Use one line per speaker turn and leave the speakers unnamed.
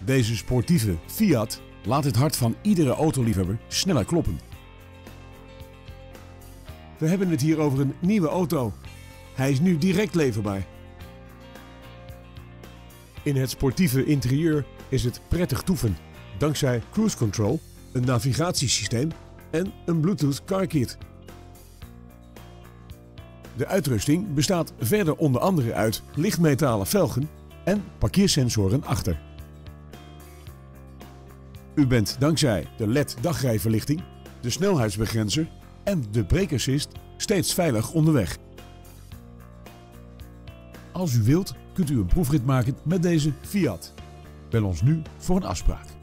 Deze sportieve Fiat laat het hart van iedere autoliefhebber sneller kloppen. We hebben het hier over een nieuwe auto. Hij is nu direct leverbaar. In het sportieve interieur is het prettig toeven, dankzij cruise control, een navigatiesysteem en een Bluetooth car kit. De uitrusting bestaat verder onder andere uit lichtmetalen velgen en parkeersensoren achter. U bent dankzij de LED dagrijverlichting, de snelheidsbegrenzer en de brake assist steeds veilig onderweg. Als u wilt, kunt u een proefrit maken met deze Fiat. Bel ons nu voor een afspraak.